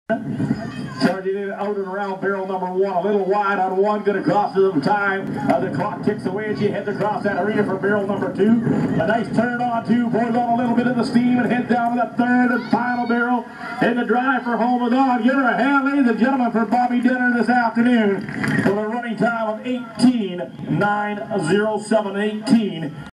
Charging in out and around barrel number one, a little wide on one, going to cross some time. The clock ticks away as she heads across that arena for barrel number two. A nice turn on two, pours on a little bit of the steam and heads down to that third and final barrel. In the drive for home is on. Give her a hand, ladies and gentlemen, for Bobby Dinner this afternoon for a running time of 18:9:07:18.